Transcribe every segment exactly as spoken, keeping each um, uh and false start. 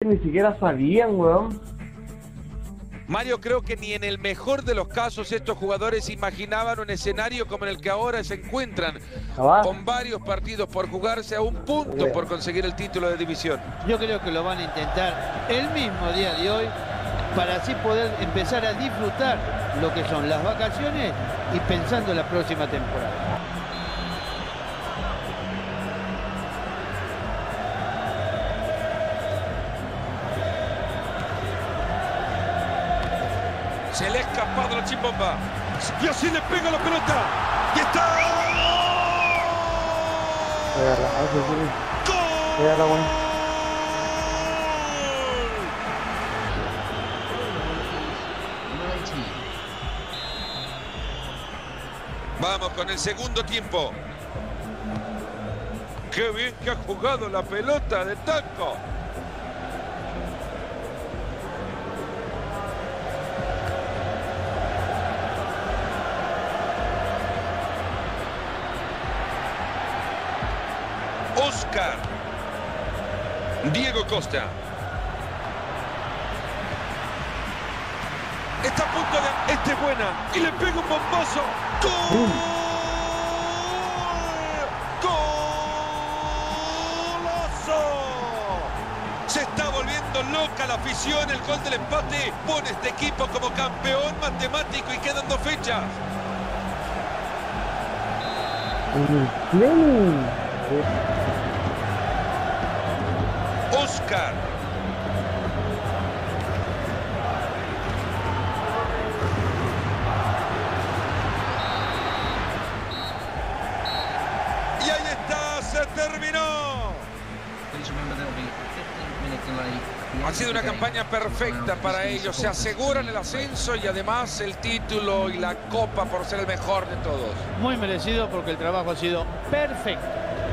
Ni siquiera sabían, weón. Mario, creo que ni en el mejor de los casos estos jugadores imaginaban un escenario como en el que ahora se encuentran, ¿Va? con varios partidos por jugarse, a un punto por conseguir el título de división. Yo creo que lo van a intentar el mismo día de hoy para así poder empezar a disfrutar lo que son las vacaciones y pensando en la próxima temporada. Se le ha escapado la chimbomba. Y así le pega la pelota. ¡Y está! Agarra, hace así. ¡Gol! Agarra, weón. Vamos con el segundo tiempo. ¡Qué bien que ha jugado la pelota de Taco! Oscar. Diego Costa. Está a punto de... Esta es buena. Y le pega un bombazo. ¡Gol! ¡Golazo! Se está volviendo loca la afición. El gol del empate pone este equipo como campeón matemático y quedan dos fechas. Oscar. Y ahí está, se terminó. Ha sido una campaña perfecta para ellos. Se aseguran el ascenso y además el título y la copa por ser el mejor de todos. Muy merecido porque el trabajo ha sido perfecto.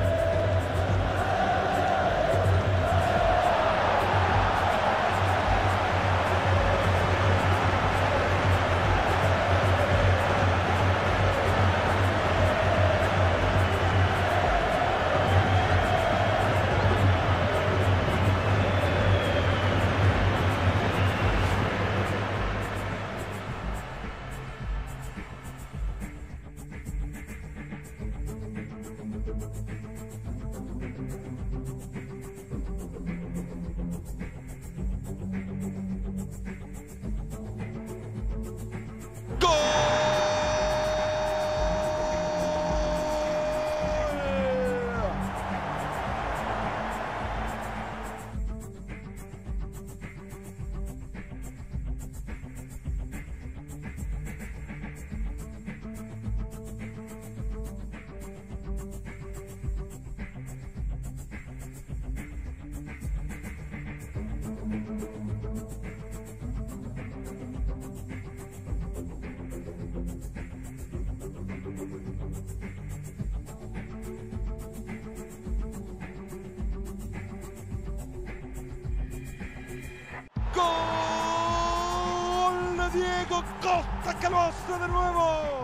¡Gol de Diego Costa, que lo hace de nuevo!